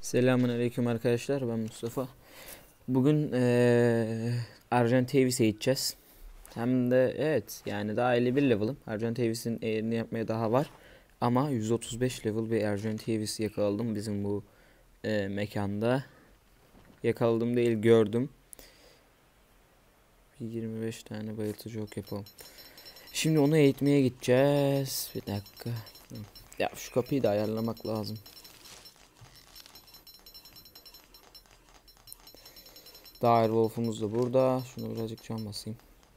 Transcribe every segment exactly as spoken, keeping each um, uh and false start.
Selamünaleyküm arkadaşlar, ben Mustafa. Bugün eee Argent Davis'e gideceğiz. Hem de evet, yani daha elli bir level'ım. Argent Davis'in eğerini yapmaya daha var. Ama yüz otuz beş level bir Argent Davis yakaladım bizim bu eee, mekanda. Yakaladım değil, gördüm. Bir yirmi beş tane bayıltıcı ok yapalım. Şimdi onu eğitmeye gideceğiz. Bir dakika. Ya şu kapıyı da ayarlamak lazım. Direwolf'umuz da burada. Şunu birazcık can basayım.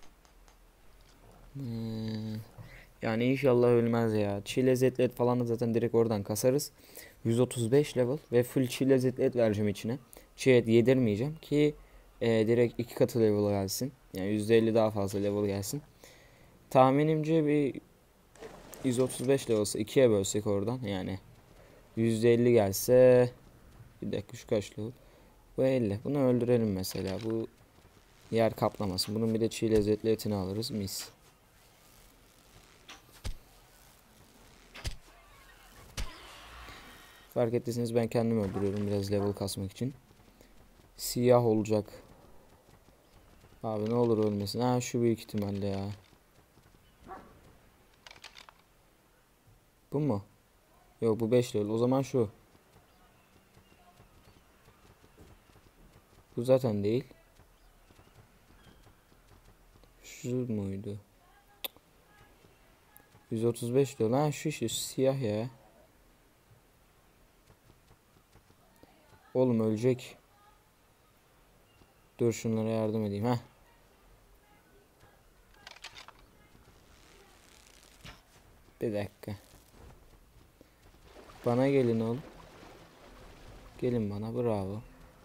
Hmm. Yani inşallah ölmez ya. Çiğ lezzetli et falan da zaten direkt oradan kasarız. yüz otuz beş level ve full çiğ lezzetli et vereceğim içine. Çiğ et yedirmeyeceğim ki e, direkt iki katı level gelsin. Yani yüzde elli daha fazla level gelsin. Tahminimce bir yüz otuz beş level olsa ikiye bölsek oradan yani yüzde elli gelse, bir dakika şu kaç level? Bu elli. Bunu öldürelim mesela. Bu yer kaplamasın. Bunun bir de çiğ lezzetli etini alırız. Mis. Fark ettiyseniz ben kendim öldürüyorum biraz level kasmak için. Siyah olacak. Abi ne olur ölmesin. Ha şu büyük ihtimalle ya. Bu mu? Yok bu beş level. O zaman şu. Bu zaten değil. Şu muydu? yüz otuz beş level. Ha şu işte siyah ya. Oğlum ölecek. Dur şunlara yardım edeyim. Ha. Bir dakika. Bana gelin oğlum. Gelin bana, bravo.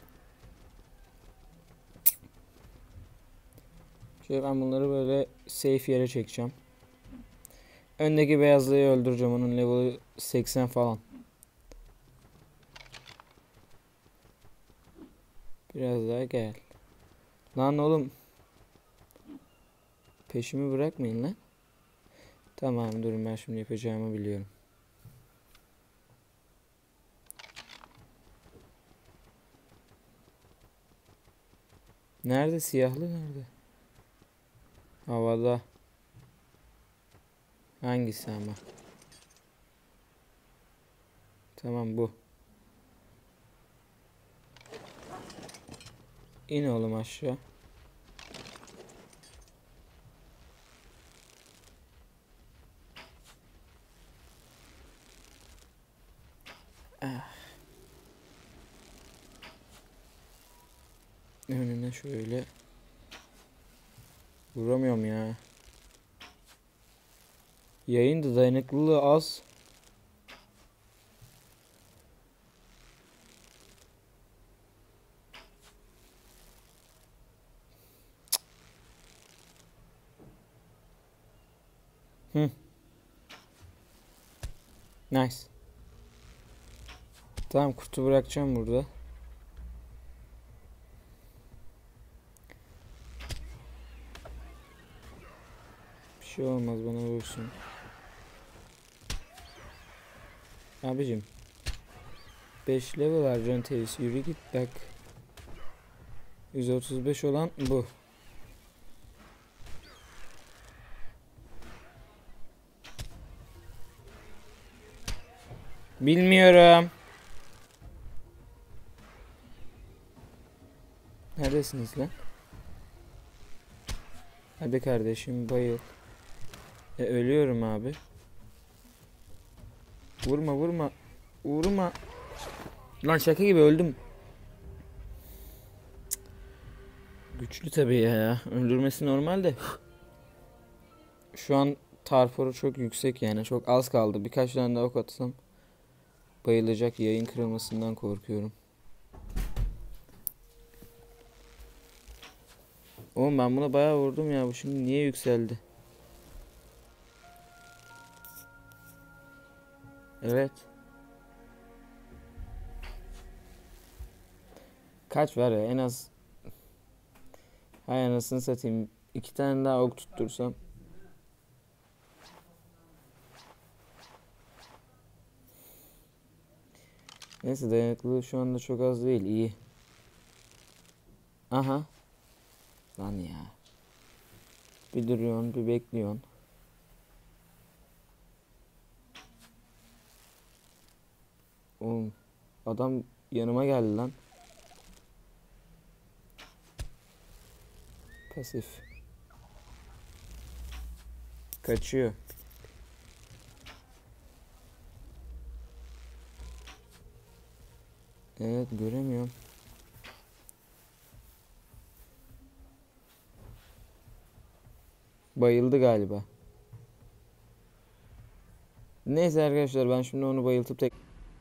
Şöyle ben bunları böyle safe yere çekeceğim. Öndeki beyazlıyı öldüreceğim. Onun level'ı seksen falan. Biraz daha gel. Lan oğlum. Peşimi bırakmayın lan. Tamam durun, ben şimdi yapacağımı biliyorum. Nerede siyahlı, nerede? Havada. Hangisi ama? Tamam bu. İn oğlum aşağı. Ah. Önüne şöyle. Vuramıyorum ya. Yayın da dayanıklılığı az. Hı. Nice. Tamam, kutu bırakacağım burada. Bir şey olmaz, bana vursun. Abicim. beş level Argent Davis, yürü git bak. yüz otuz beş olan bu. Bilmiyorum. Neredesiniz lan? Hadi kardeşim bayıl. E, ölüyorum abi. Vurma vurma. Vurma. Lan şaka gibi öldüm. Güçlü tabii ya. Öldürmesi normal de. Şu an tarforu çok yüksek yani. Çok az kaldı. Birkaç tane daha ok atsam bayılacak. Yayın kırılmasından korkuyorum. Oğlum ben buna bayağı vurdum ya. Bu şimdi niye yükseldi? Evet. Kaç var ya en az. Hay anasını satayım. İki tane daha ok tuttursam. Neyse, dayanıklılığı şu anda çok az değil, iyi. Aha. Lan ya. Bir duruyorsun, bir bekliyorsun. Oğlum adam yanıma geldi lan. Pasif. Kaçıyor. Evet, göremiyorum. Bayıldı galiba. Neyse arkadaşlar, ben şimdi onu bayıltıp tek...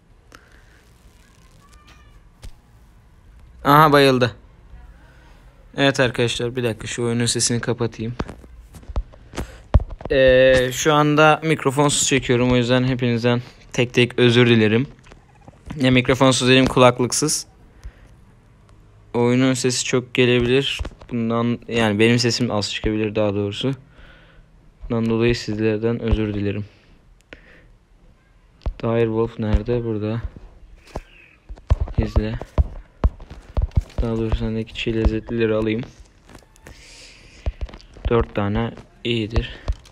Aha, bayıldı. Evet arkadaşlar, bir dakika şu oyunun sesini kapatayım. Ee, şu anda mikrofonsuz çekiyorum, o yüzden hepinizden tek tek özür dilerim. Ne mikrofonsuz dedim, kulaklıksız. Oyunun sesi çok gelebilir. Bundan yani benim sesim az çıkabilir daha doğrusu. Bundan dolayı sizlerden özür dilerim. Direwolf nerede? Burada. İzle. Daha doğrusu sendeki çiğ lezzetlileri alayım. Dört tane iyidir.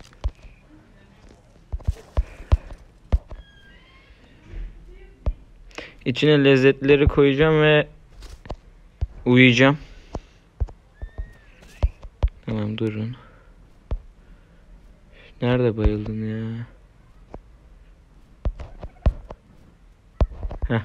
İçine lezzetlileri koyacağım ve uyuyacağım. Tamam, durun. Nerede bayıldın ya? Heh.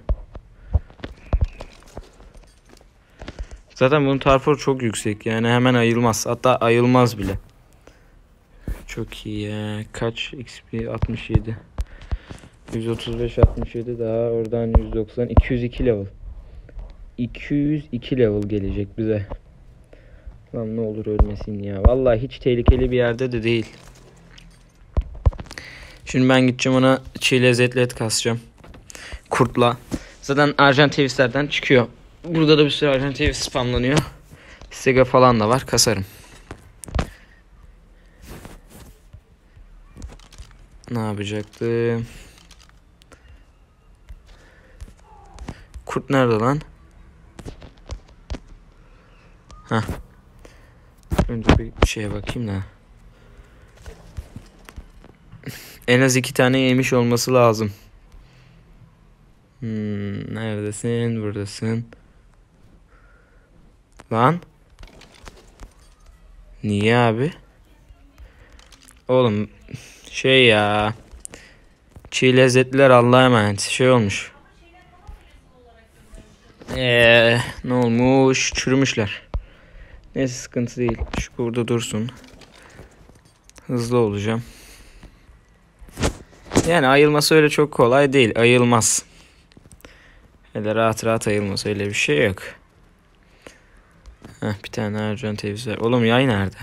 Zaten bunun tarfor çok yüksek, yani hemen ayılmaz. Hatta ayılmaz bile. Çok iyi ya. Kaç X P? altmış yedi. yüz otuz beş altmış yedi, daha oradan yüz doksan, iki yüz iki level. iki yüz iki level gelecek bize. Lan ne olur ölmesin ya. Vallahi hiç tehlikeli bir yerde de değil. Şimdi ben gideceğim ona çiğ lezzetli et kasacağım. Kurtla. Zaten Argentavis'lerden çıkıyor. Burada da bir sürü Argentavis spamlanıyor. Sega falan da var. Kasarım. Ne yapacaktım? Kurt nerede lan? Heh. Önce bir şeye bakayım da. En az iki tane yemiş olması lazım. Hmm, neredesin? Buradasın. Lan. Niye abi? Oğlum şey ya. Çiğ lezzetliler Allah'a emanet. Şey olmuş. Eee ne olmuş? Çürümüşler. Neyse, sıkıntı değil. Şu burada dursun. Hızlı olacağım. Yani ayılması öyle çok kolay değil. Ayılmaz. Hele rahat rahat ayılmaz. Öyle bir şey yok. Heh, bir tane Argentavis var. Oğlum yay nerede?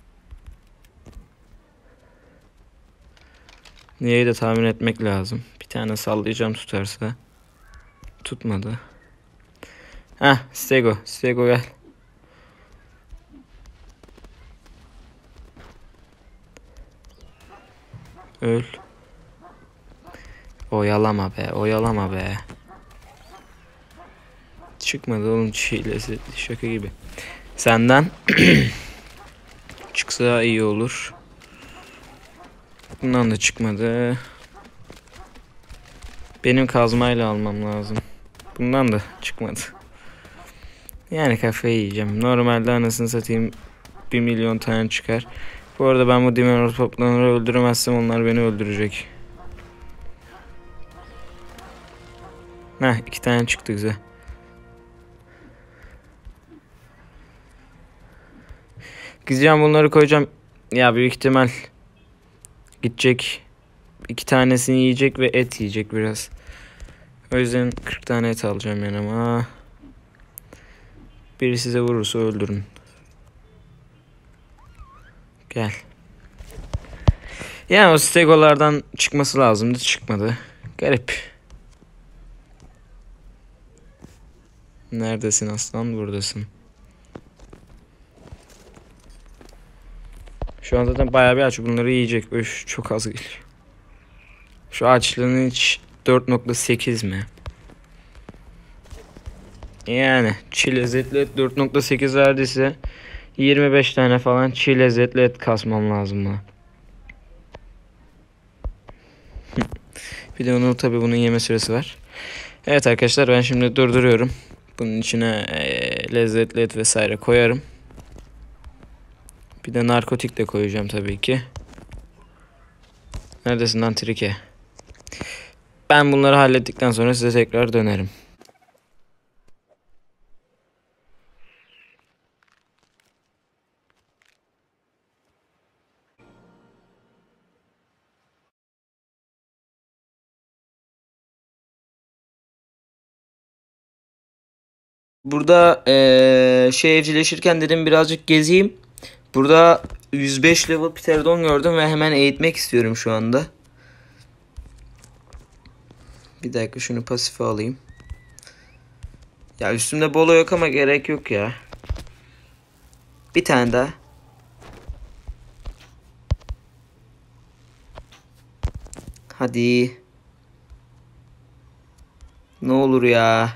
Yayı da tahmin etmek lazım. Bir tane sallayacağım, tutarsa. Tutmadı. Heh, Stego. Stego gel. Öl. Oyalama be. Oyalama be. Çıkmadı oğlum çiğ lezzetli. Şaka gibi. Senden çıksa iyi olur. Bundan da çıkmadı. Benim kazmayla almam lazım. Bundan da çıkmadı. Yani kafayı yiyeceğim. Normalde anasını satayım bir milyon tane çıkar. Bu arada ben bu Dimenortopları öldüremezsem onlar beni öldürecek. Heh, iki tane çıktı, güzel. Gideceğim bunları koyacağım. Ya büyük ihtimal gidecek. İki tanesini yiyecek ve et yiyecek biraz. O yüzden kırk tane et alacağım yanıma. Biri size vurursa öldürün. Gel. Yani o stegolardan çıkması lazımdı. Çıkmadı. Garip. Neredesin aslan? Buradasın. Şu an zaten bayağı bir aç. Bunları yiyecek. Öf, çok az geliyor. Şu açlığın hiç dört nokta sekiz mi? Yani çiğ lezzetli et dört nokta sekiz verdiyse yirmi beş tane falan çiğ lezzetli et kasmam lazım bana. Bir de onu tabii bunun yeme süresi var. Evet arkadaşlar, ben şimdi durduruyorum. Bunun içine e, lezzetli et vesaire koyarım. Bir de narkotik de koyacağım tabii ki. Neredesin lan Trike? Ben bunları hallettikten sonra size tekrar dönerim. Burada eee şey evcilleşirken dedim birazcık gezeyim. Burada yüz beş level Pterodon gördüm ve hemen eğitmek istiyorum şu anda. Bir dakika şunu pasife alayım. Ya üstümde bolo yok ama gerek yok ya. Bir tane daha. Hadi. Ne olur ya.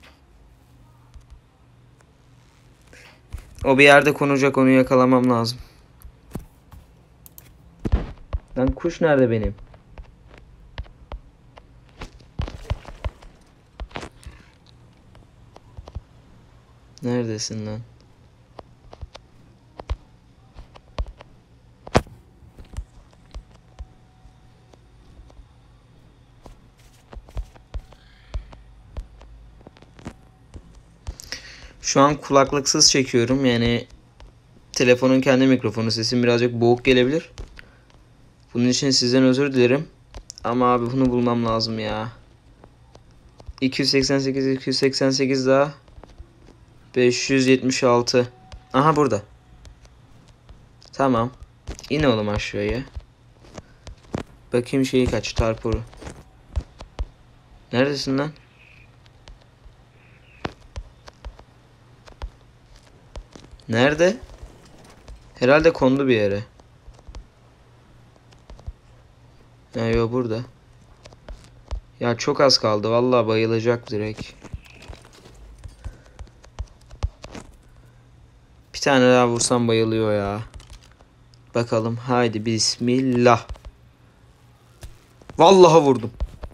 O bir yerde konacak, onu yakalamam lazım. Lan kuş nerede benim? Neredesin lan? Şu an kulaklıksız çekiyorum, yani telefonun kendi mikrofonu, sesim birazcık boğuk gelebilir. Bunun için sizden özür dilerim. Ama abi bunu bulmam lazım ya. iki yüz seksen sekiz, iki yüz seksen sekiz daha. beş yüz yetmiş altı. Aha burada. Tamam. İn oğlum aşağıya. Bakayım şeyi kaç, tarporu. Neredesin lan? Nerede? Herhalde kondu bir yere. Ha, yo burada. Ya çok az kaldı. Vallahi bayılacak direkt. Bir tane daha vursam bayılıyor ya. Bakalım. Haydi bismillah. Vallahi vurdum.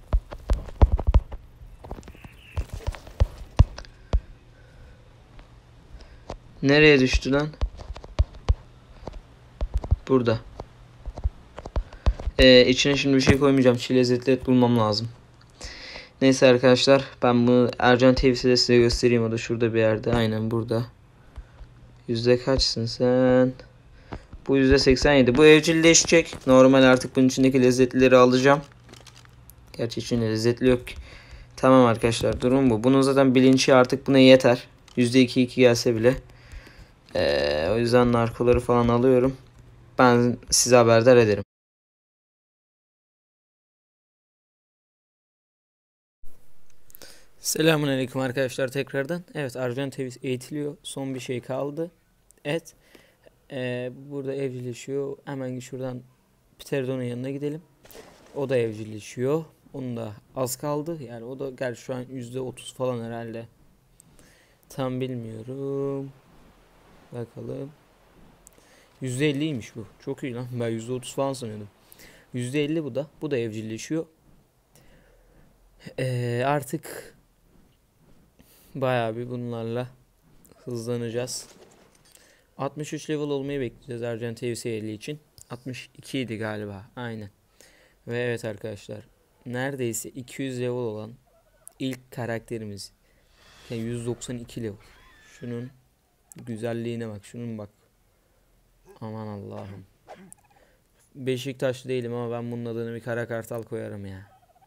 Nereye düştü lan? Burada. Ee, içine şimdi bir şey koymayacağım. Çiğ lezzetli et bulmam lazım. Neyse arkadaşlar, ben bunu Ercan T V'de size göstereyim. O da şurada bir yerde. Aynen burada. Yüzde kaçsın sen? Bu yüzde seksen yedi. Bu evcilleşecek. Normal artık bunun içindeki lezzetlileri alacağım. Gerçi içinde lezzetli yok ki. Tamam arkadaşlar, durum bu. Bunun zaten bilinci artık buna yeter. yüzde iki iki gelse bile. Ee, o yüzden narkoları falan alıyorum. Ben size haberdar ederim. Selamünaleyküm arkadaşlar tekrardan. Evet, Arjan T V eğitiliyor. Son bir şey kaldı. Et. Ee, burada evcilleşiyor. Hemen şuradan Pterodon'un yanına gidelim. O da evcilleşiyor. Onun da az kaldı. Yani o da gel şu an yüzde otuz falan herhalde. Tam bilmiyorum. Bakalım. yüzde elliymiş bu. Çok iyi lan. Ben yüzde otuz falan sanıyordum. yüzde elli bu da. Bu da evcilleşiyor. Ee, artık bayağı bir bunlarla hızlanacağız. altmış üç level olmayı bekleyeceğiz Ercan T V elli için. altmış iki idi galiba. Aynen. Ve evet arkadaşlar, neredeyse iki yüz level olan ilk karakterimiz. Yani yüz doksan iki level. Şunun güzelliğine bak. Şunun bak. Aman Allah'ım. Beşiktaşlı değilim ama ben bunun adını bir kara kartal koyarım ya.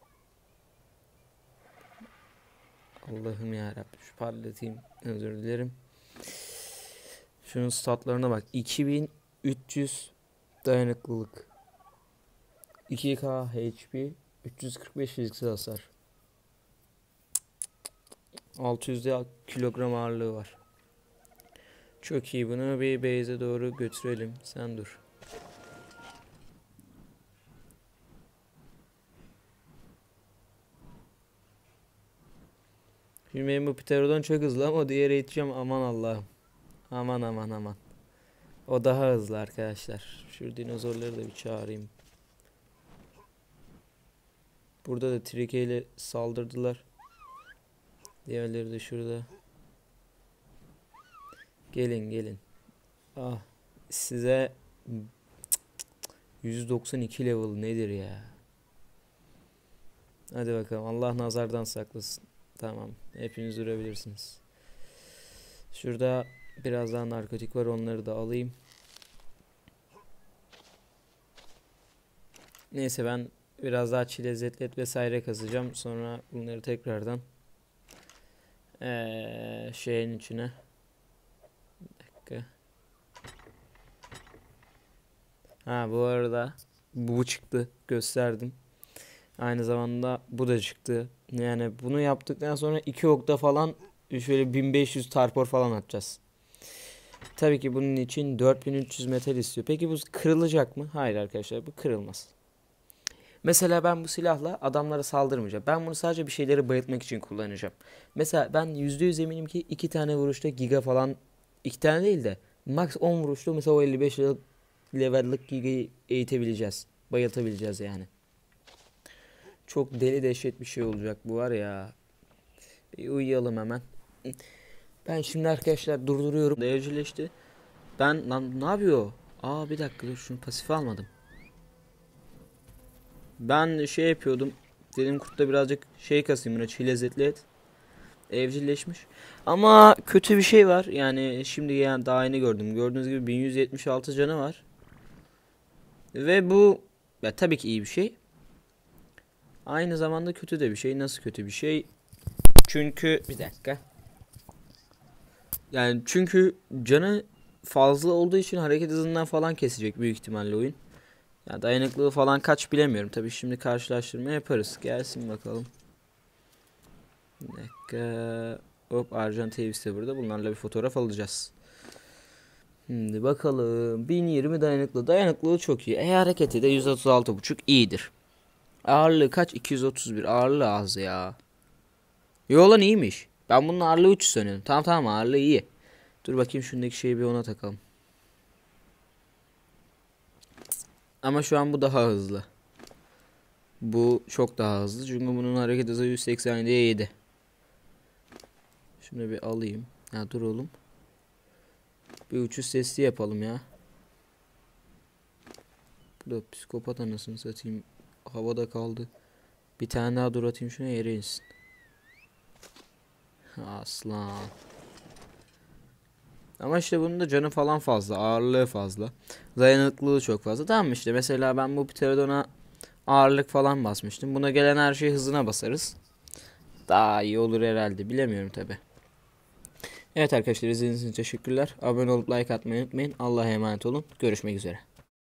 Allah'ım ya Rabbim, şu parlatayım. Özür dilerim. Şunun statlarına bak. iki bin üç yüz dayanıklılık. iki K H P, üç yüz kırk beş fiziksel hasar. altı yüz kilogram ağırlığı var. Çok iyi, bunu bir base'e doğru götürelim. Sen dur. Şimdi benim bu Pterodon çok hızlı ama diğeri yetişeceğim, aman Allah'ım. Aman aman aman. O daha hızlı arkadaşlar. Şu dinozorları da bir çağırayım. Burada da trike ile saldırdılar. Diğerleri de şurada. Gelin gelin. Ah, size yüz doksan iki level nedir ya? Hadi bakalım, Allah nazardan saklasın. Tamam, hepiniz durabilirsiniz. Şurada biraz daha narkotik var, onları da alayım. Neyse, ben biraz daha çile lezzetlet vesaire kazacağım. Sonra bunları tekrardan ee, şeyin içine. Bir dakika. Ha, bu arada bu çıktı, gösterdim. Aynı zamanda bu da çıktı. Yani bunu yaptıktan sonra iki okta falan şöyle bin beş yüz tarpor falan atacağız. Tabii ki bunun için dört bin üç yüz metal istiyor. Peki bu kırılacak mı? Hayır arkadaşlar, bu kırılmaz. Mesela ben bu silahla adamlara saldırmayacağım. Ben bunu sadece bir şeyleri bayıltmak için kullanacağım. Mesela ben yüzde yüz eminim ki iki tane vuruşta giga falan, iki tane değil de max on vuruşta mesela o elli beş level'lık giga'yı eğitebileceğiz. Bayıltabileceğiz yani. Çok deli dehşet bir şey olacak bu, var ya. Bir uyuyalım hemen. Ben şimdi arkadaşlar durduruyorum. Evcilleşti. Ben lan ne yapıyor? Aa, bir dakika dur, şunu pasife almadım. Ben şey yapıyordum. Dedim kurtta birazcık şey kasayım, buna çiğ lezzetli et. Evcilleşmiş. Ama kötü bir şey var. Yani şimdi yani daha yeni gördüm. Gördüğünüz gibi bin yüz yetmiş altı canı var. Ve bu ya tabii ki iyi bir şey. Aynı zamanda kötü de bir şey. Nasıl kötü bir şey? Çünkü bir dakika. Yani çünkü canı fazla olduğu için hareket hızından falan kesecek büyük ihtimalle oyun. Ya dayanıklılığı falan kaç bilemiyorum. Tabii şimdi karşılaştırma yaparız. Gelsin bakalım. Bir dakika. Hop, Arjan Tevis de burada. Bunlarla bir fotoğraf alacağız. Şimdi bakalım. bin yirmi dayanıklı. Dayanıklılığı çok iyi. E hareketi de yüz otuz altı buçuk iyidir. Ağırlığı kaç? iki yüz otuz bir. Ağırlığı az ya. Yo lan, iyiymiş. Ben bunun ağırlığı üç yüz sanıyorum. Tamam tamam, ağırlığı iyi. Dur bakayım, şundaki şeyi bir ona takalım. Ama şu an bu daha hızlı. Bu çok daha hızlı. Çünkü bunun hareket hızı yüz seksen yedi. Şunu bir alayım. Ha, dur oğlum. Bir uçuş testi yapalım ya. Bu da psikopat, anasını satayım. Havada kaldı. Bir tane daha dur atayım şuna, yere insin. Aslan. Ama işte bunun da canı falan fazla. Ağırlığı fazla. Dayanıklılığı çok fazla. Tamam işte, mesela ben bu Pterodon'a ağırlık falan basmıştım. Buna gelen her şeyi hızına basarız. Daha iyi olur herhalde. Bilemiyorum tabi. Evet arkadaşlar, izlediğiniz için teşekkürler. Abone olup like atmayı unutmayın. Allah'a emanet olun. Görüşmek üzere.